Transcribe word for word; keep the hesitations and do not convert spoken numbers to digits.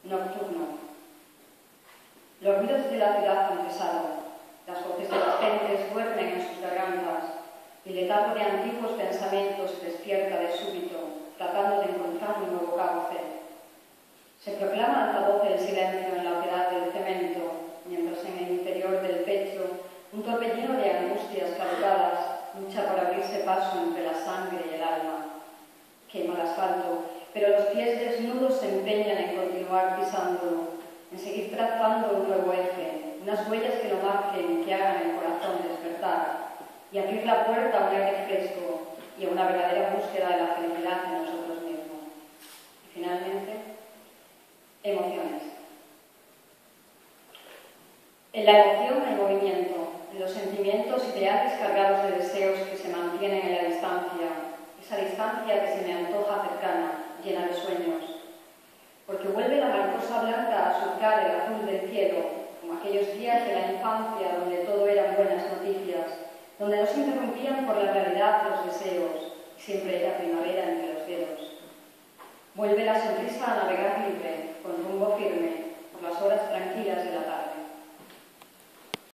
nocturno. Los ruidos de la ciudad han cesado, las voces de las gentes duermen en sus gargantas, y el letargo de antiguos pensamientos se despierta de súbito, tratando de encontrar un nuevo cauce. Se proclama altavoz el silencio en la oquedad del cemento, mientras en el interior del pecho un torbellino de angustias caducadas lucha por abrirse paso entre la sangre y el alma. Quema el asfalto, pero los pies desnudos se empeñan en continuar pisándolo, en seguir trazando un nuevo eje, unas huellas que lo marquen y que hagan el corazón despertar, y abrir la puerta a un aire fresco y a una verdadera búsqueda de la felicidad en nosotros mismos. Y finalmente, emociones. En la emoción hay movimiento, en los sentimientos ideales cargados de deseos que se mantienen en la distancia, esa distancia que se me antoja cercana, llena de sueños, porque vuelve la mariposa blanca a surcar el azul del cielo, como aquellos días de la infancia donde todo eran buenas noticias, donde no se interrumpían por la realidad los deseos, y siempre era primavera entre los dedos. Vuelve la sonrisa a navegar